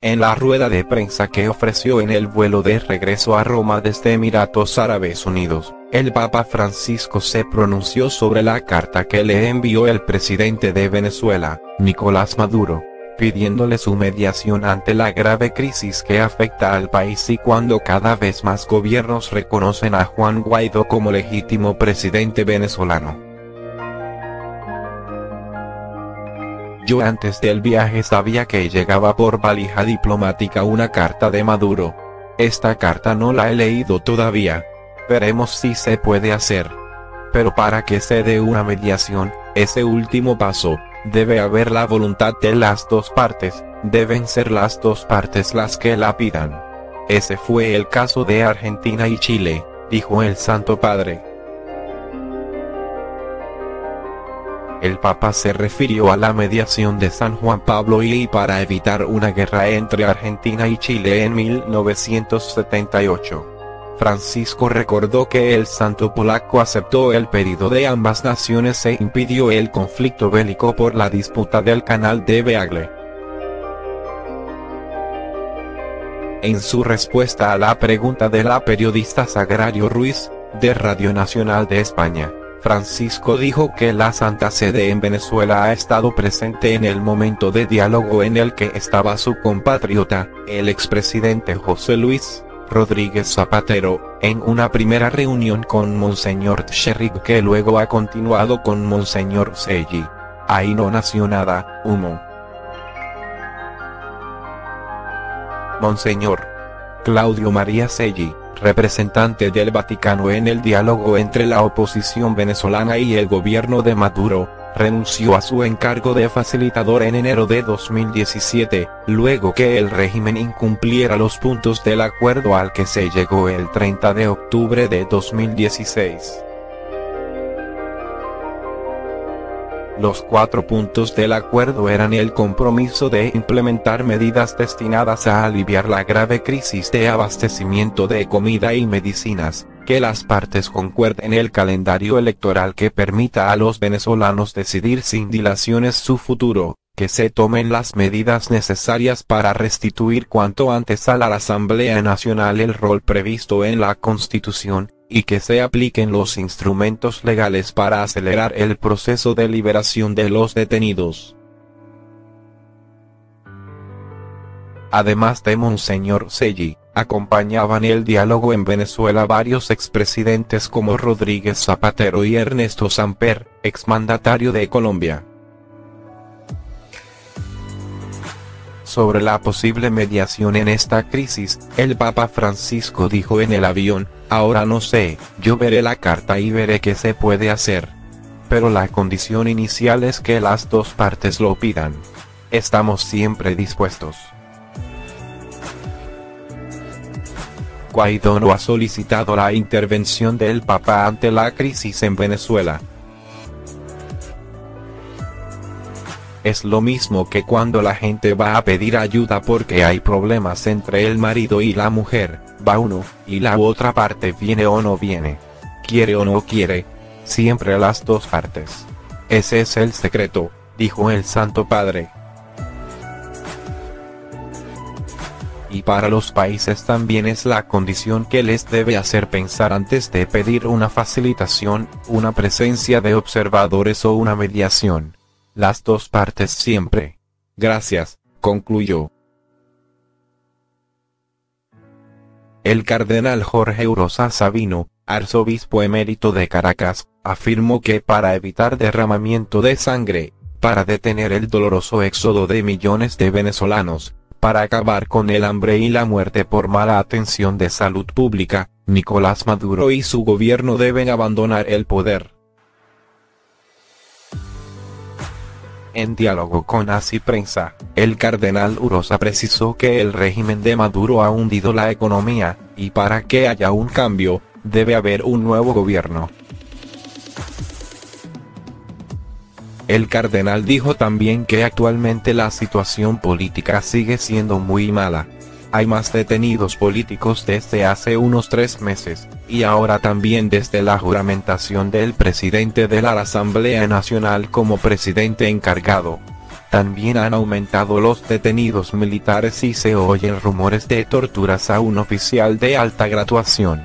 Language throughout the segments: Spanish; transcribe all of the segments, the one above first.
En la rueda de prensa que ofreció en el vuelo de regreso a Roma desde Emiratos Árabes Unidos, el Papa Francisco se pronunció sobre la carta que le envió el presidente de Venezuela, Nicolás Maduro, pidiéndole su mediación ante la grave crisis que afecta al país y cuando cada vez más gobiernos reconocen a Juan Guaidó como legítimo presidente venezolano. Yo antes del viaje sabía que llegaba por valija diplomática una carta de Maduro. Esta carta no la he leído todavía. Veremos si se puede hacer. Pero para que se dé una mediación, ese último paso, debe haber la voluntad de las dos partes, deben ser las dos partes las que la pidan. Ese fue el caso de Argentina y Chile, dijo el Santo Padre. El Papa se refirió a la mediación de San Juan Pablo II para evitar una guerra entre Argentina y Chile en 1978. Francisco recordó que el santo polaco aceptó el pedido de ambas naciones e impidió el conflicto bélico por la disputa del canal de Beagle. En su respuesta a la pregunta de la periodista Sagrario Ruiz, de Radio Nacional de España, Francisco dijo que la Santa Sede en Venezuela ha estado presente en el momento de diálogo en el que estaba su compatriota, el expresidente José Luis Rodríguez Zapatero, en una primera reunión con Monseñor Tcherrik que luego ha continuado con Monseñor Seggi. Ahí no nació nada, humo. Monseñor Claudio María Seggi, representante del Vaticano en el diálogo entre la oposición venezolana y el gobierno de Maduro, renunció a su encargo de facilitador en enero de 2017, luego que el régimen incumpliera los puntos del acuerdo al que se llegó el 30 de octubre de 2016. Los 4 puntos del acuerdo eran el compromiso de implementar medidas destinadas a aliviar la grave crisis de abastecimiento de comida y medicinas, que las partes concuerden el calendario electoral que permita a los venezolanos decidir sin dilaciones su futuro, que se tomen las medidas necesarias para restituir cuanto antes a la Asamblea Nacional el rol previsto en la Constitución, y que se apliquen los instrumentos legales para acelerar el proceso de liberación de los detenidos. Además de Monseñor Seggi, acompañaban el diálogo en Venezuela varios expresidentes como Rodríguez Zapatero y Ernesto Samper, exmandatario de Colombia. Sobre la posible mediación en esta crisis, el Papa Francisco dijo en el avión: "Ahora no sé, yo veré la carta y veré qué se puede hacer. Pero la condición inicial es que las dos partes lo pidan. Estamos siempre dispuestos". Guaidó no ha solicitado la intervención del Papa ante la crisis en Venezuela. Es lo mismo que cuando la gente va a pedir ayuda porque hay problemas entre el marido y la mujer, va uno, y la otra parte viene o no viene. Quiere o no quiere. Siempre las dos partes. Ese es el secreto, dijo el Santo Padre. Y para los países también es la condición que les debe hacer pensar antes de pedir una facilitación, una presencia de observadores o una mediación. Las dos partes siempre. Gracias, concluyó. El cardenal Jorge Urosa Sabino, arzobispo emérito de Caracas, afirmó que para evitar derramamiento de sangre, para detener el doloroso éxodo de millones de venezolanos, para acabar con el hambre y la muerte por mala atención de salud pública, Nicolás Maduro y su gobierno deben abandonar el poder. En diálogo con Así Prensa, el cardenal Urosa precisó que el régimen de Maduro ha hundido la economía, y para que haya un cambio, debe haber un nuevo gobierno. El cardenal dijo también que actualmente la situación política sigue siendo muy mala. Hay más detenidos políticos desde hace unos 3 meses, y ahora también desde la juramentación del presidente de la Asamblea Nacional como presidente encargado. También han aumentado los detenidos militares y se oyen rumores de torturas a un oficial de alta graduación.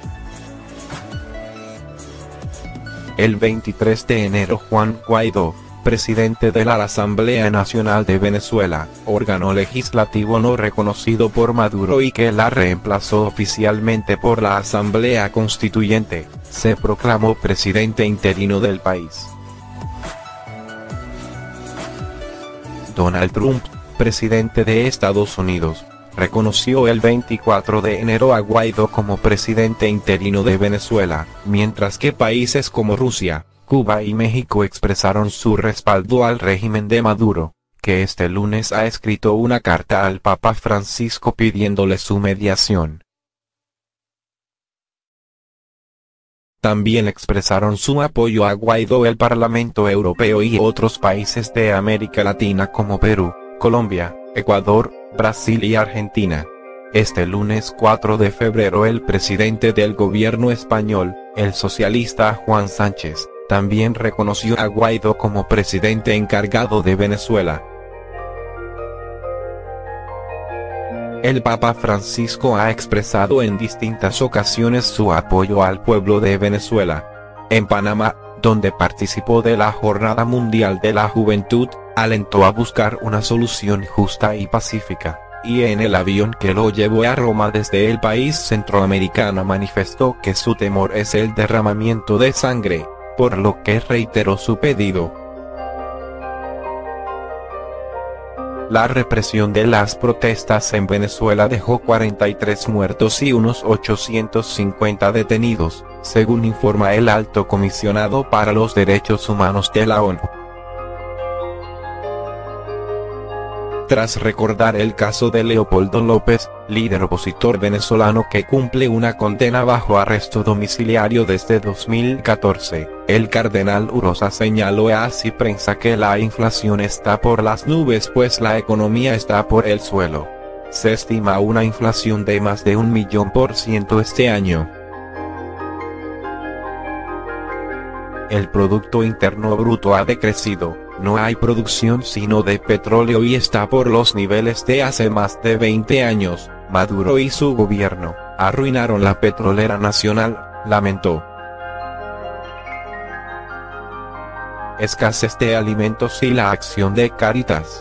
El 23 de enero Juan Guaidó, presidente de la Asamblea Nacional de Venezuela, órgano legislativo no reconocido por Maduro y que la reemplazó oficialmente por la Asamblea Constituyente, se proclamó presidente interino del país. Donald Trump, presidente de Estados Unidos, reconoció el 24 de enero a Guaidó como presidente interino de Venezuela, mientras que países como Rusia, Cuba y México expresaron su respaldo al régimen de Maduro, que este lunes ha escrito una carta al Papa Francisco pidiéndole su mediación. También expresaron su apoyo a Guaidó el Parlamento Europeo y otros países de América Latina como Perú, Colombia, Ecuador, Brasil y Argentina. Este lunes 4 de febrero el presidente del gobierno español, el socialista Juan Sánchez, también reconoció a Guaidó como presidente encargado de Venezuela. El Papa Francisco ha expresado en distintas ocasiones su apoyo al pueblo de Venezuela. En Panamá, donde participó de la Jornada Mundial de la Juventud, alentó a buscar una solución justa y pacífica, y en el avión que lo llevó a Roma desde el país centroamericano manifestó que su temor es el derramamiento de sangre, por lo que reiteró su pedido. La represión de las protestas en Venezuela dejó 43 muertos y unos 850 detenidos, según informa el Alto Comisionado para los Derechos Humanos de la ONU. Tras recordar el caso de Leopoldo López, líder opositor venezolano que cumple una condena bajo arresto domiciliario desde 2014, el cardenal Urosa señaló a Así Prensa que la inflación está por las nubes pues la economía está por el suelo. Se estima una inflación de más de 1.000.000% este año. El Producto Interno Bruto ha decrecido. No hay producción sino de petróleo y está por los niveles de hace más de 20 años. Maduro y su gobierno arruinaron la petrolera nacional, lamentó. Escasez de alimentos y la acción de Cáritas.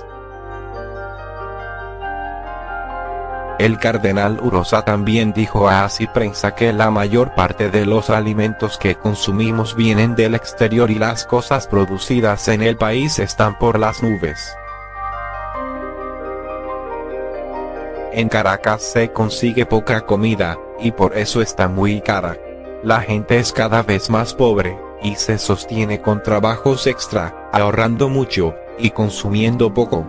El cardenal Urosa también dijo a Así Prensa que la mayor parte de los alimentos que consumimos vienen del exterior y las cosas producidas en el país están por las nubes. En Caracas se consigue poca comida, y por eso está muy cara. La gente es cada vez más pobre, y se sostiene con trabajos extra, ahorrando mucho, y consumiendo poco.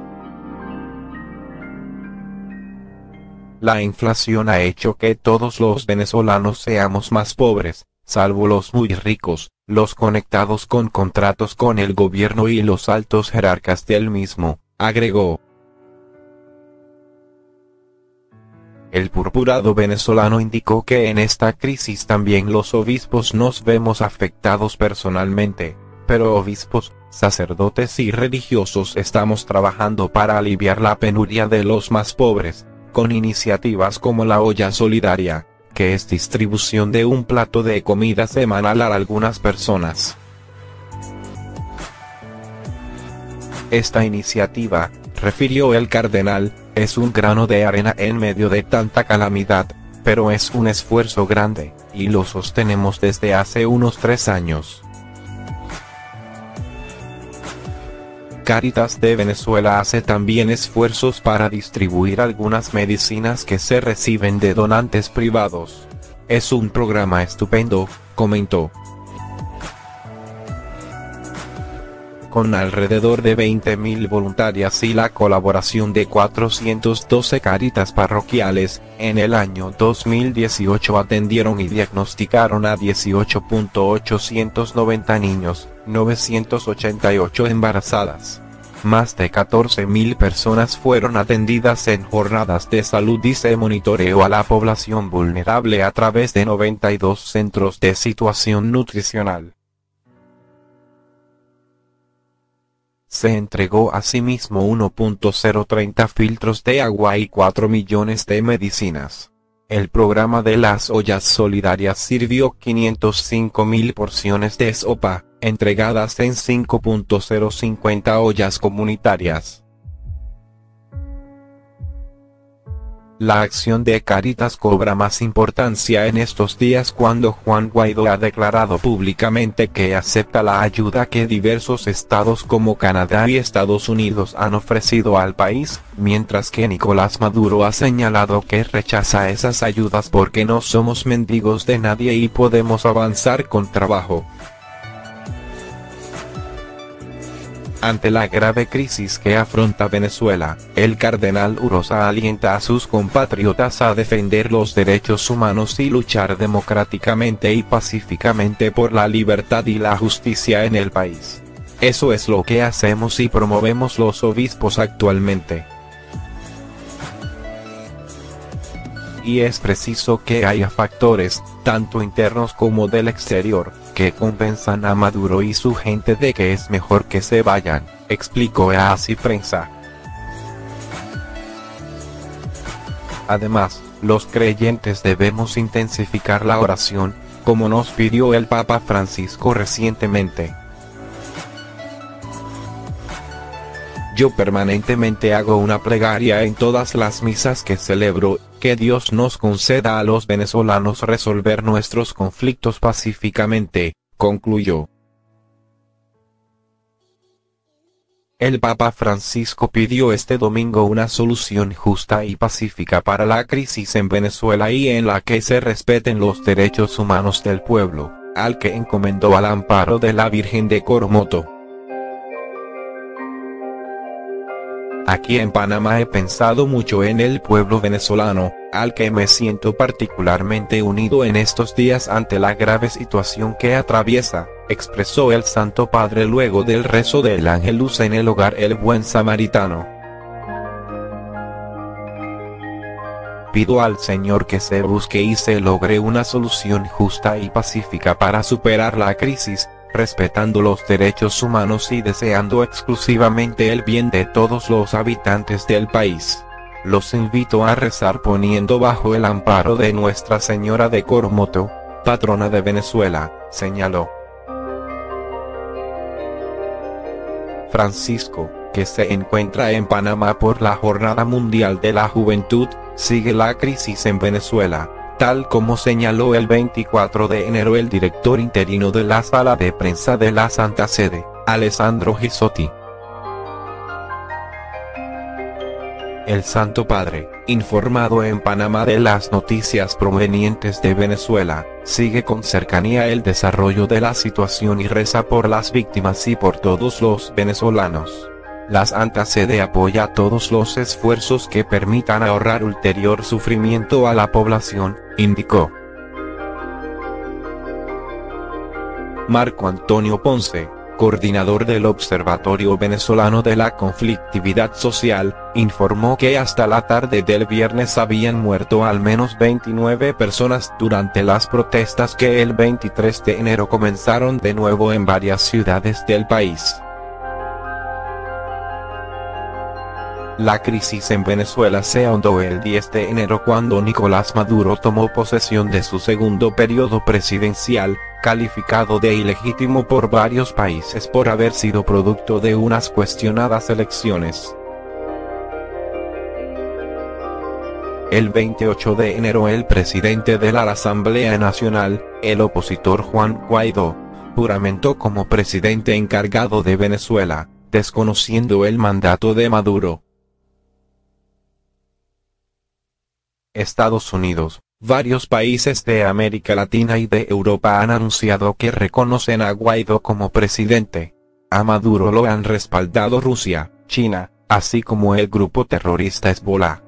La inflación ha hecho que todos los venezolanos seamos más pobres, salvo los muy ricos, los conectados con contratos con el gobierno y los altos jerarcas del mismo, agregó. El purpurado venezolano indicó que en esta crisis también los obispos nos vemos afectados personalmente, pero obispos, sacerdotes y religiosos estamos trabajando para aliviar la penuria de los más pobres, con iniciativas como la olla solidaria, que es distribución de un plato de comida semanal a algunas personas. Esta iniciativa, refirió el cardenal, es un grano de arena en medio de tanta calamidad, pero es un esfuerzo grande, y lo sostenemos desde hace unos 3 años. Cáritas de Venezuela hace también esfuerzos para distribuir algunas medicinas que se reciben de donantes privados. Es un programa estupendo, comentó. Con alrededor de 20.000 voluntarias y la colaboración de 412 Cáritas parroquiales, en el año 2018 atendieron y diagnosticaron a 18.890 niños, 988 embarazadas. Más de 14.000 personas fueron atendidas en jornadas de salud y se monitoreó a la población vulnerable a través de 92 centros de situación nutricional. se entregó asimismo 1.030 filtros de agua y 4 millones de medicinas. El programa de las ollas solidarias sirvió 505.000 porciones de sopa, entregadas en 5.050 ollas comunitarias. La acción de Cáritas cobra más importancia en estos días cuando Juan Guaidó ha declarado públicamente que acepta la ayuda que diversos estados como Canadá y Estados Unidos han ofrecido al país, mientras que Nicolás Maduro ha señalado que rechaza esas ayudas porque no somos mendigos de nadie y podemos avanzar con trabajo. Ante la grave crisis que afronta Venezuela, el cardenal Urosa alienta a sus compatriotas a defender los derechos humanos y luchar democráticamente y pacíficamente por la libertad y la justicia en el país. Eso es lo que hacemos y promovemos los obispos actualmente. Y es preciso que haya factores, tanto internos como del exterior, que convenzan a Maduro y su gente de que es mejor que se vayan, explicó a Así Prensa. Además, los creyentes debemos intensificar la oración, como nos pidió el Papa Francisco recientemente. Yo permanentemente hago una plegaria en todas las misas que celebro, que Dios nos conceda a los venezolanos resolver nuestros conflictos pacíficamente, concluyó. El Papa Francisco pidió este domingo una solución justa y pacífica para la crisis en Venezuela y en la que se respeten los derechos humanos del pueblo, al que encomendó al amparo de la Virgen de Coromoto. Aquí en Panamá he pensado mucho en el pueblo venezolano, al que me siento particularmente unido en estos días ante la grave situación que atraviesa, expresó el Santo Padre luego del rezo del Ángelus en el hogar El Buen Samaritano. Pido al Señor que se busque y se logre una solución justa y pacífica para superar la crisis, respetando los derechos humanos y deseando exclusivamente el bien de todos los habitantes del país. Los invito a rezar poniendo bajo el amparo de Nuestra Señora de Coromoto, patrona de Venezuela, señaló. Francisco, que se encuentra en Panamá por la Jornada Mundial de la Juventud, sigue la crisis en Venezuela, tal como señaló el 24 de enero el director interino de la Sala de Prensa de la Santa Sede, Alessandro Gisotti. El Santo Padre, informado en Panamá de las noticias provenientes de Venezuela, sigue con cercanía el desarrollo de la situación y reza por las víctimas y por todos los venezolanos. La Santa Sede apoya todos los esfuerzos que permitan ahorrar ulterior sufrimiento a la población, indicó. Marco Antonio Ponce, coordinador del Observatorio Venezolano de la Conflictividad Social, informó que hasta la tarde del viernes habían muerto al menos 29 personas durante las protestas que el 23 de enero comenzaron de nuevo en varias ciudades del país. La crisis en Venezuela se ahondó el 10 de enero cuando Nicolás Maduro tomó posesión de su segundo periodo presidencial, calificado de ilegítimo por varios países por haber sido producto de unas cuestionadas elecciones. El 28 de enero el presidente de la Asamblea Nacional, el opositor Juan Guaidó, juramentó como presidente encargado de Venezuela, desconociendo el mandato de Maduro. Estados Unidos, varios países de América Latina y de Europa han anunciado que reconocen a Guaidó como presidente. A Maduro lo han respaldado Rusia, China, así como el grupo terrorista Hezbollah.